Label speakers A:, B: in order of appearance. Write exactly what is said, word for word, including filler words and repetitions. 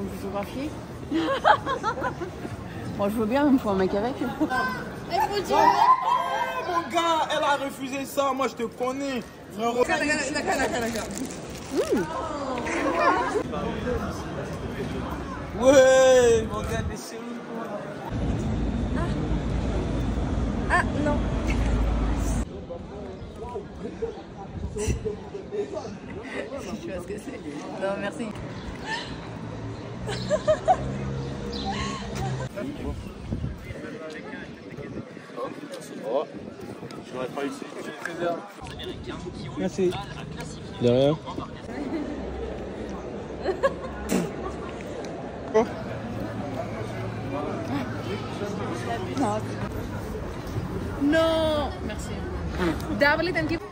A: Faut me photographier. Moi je veux bien, il me faut un mec avec.
B: Oh, mon gars, elle a refusé ça, moi je te connais. Frérot. Ouais, mon gars, t'es chelou.
C: Ah, ah non.
A: Je vois ce que c'est. Non, merci.
B: Oh, je n'aurais pas ici. Merci. De rien. Oh.
A: Non. Merci.
C: Double, thank you.